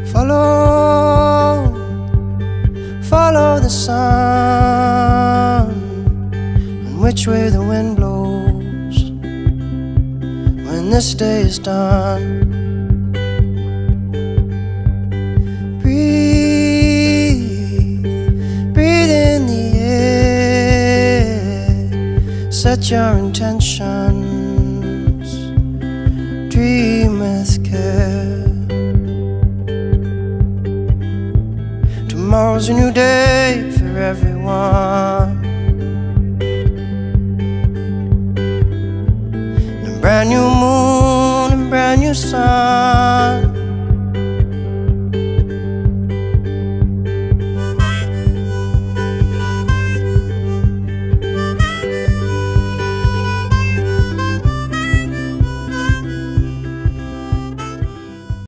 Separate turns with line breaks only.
Follow, follow the sun, and which way the wind blows when this day is done. Breathe, breathe in the air, set your intentions, dream with care. Tomorrow's a new day for everyone, and a brand new moon and brand new sun.